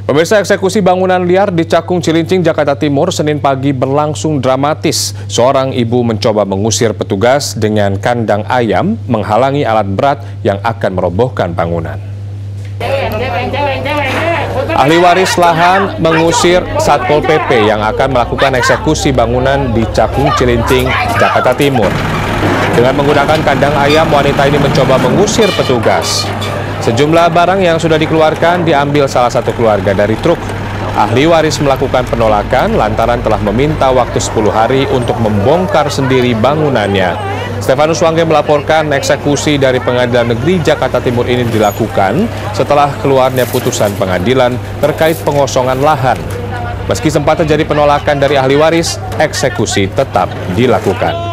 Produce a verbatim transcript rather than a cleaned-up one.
Pemirsa, eksekusi bangunan liar di Cakung Cilincing, Jakarta Timur, Senin pagi berlangsung dramatis. Seorang ibu mencoba mengusir petugas dengan kandang ayam menghalangi alat berat yang akan merobohkan bangunan. Ahli waris lahan mengusir Satpol P P yang akan melakukan eksekusi bangunan di Cakung Cilincing, Jakarta Timur. Dengan menggunakan kandang ayam, wanita ini mencoba mengusir petugas. Sejumlah barang yang sudah dikeluarkan diambil salah satu keluarga dari truk. Ahli waris melakukan penolakan lantaran telah meminta waktu sepuluh hari untuk membongkar sendiri bangunannya. Stefanus Wangge melaporkan eksekusi dari Pengadilan Negeri Jakarta Timur ini dilakukan setelah keluarnya putusan pengadilan terkait pengosongan lahan. Meski sempat terjadi penolakan dari ahli waris, eksekusi tetap dilakukan.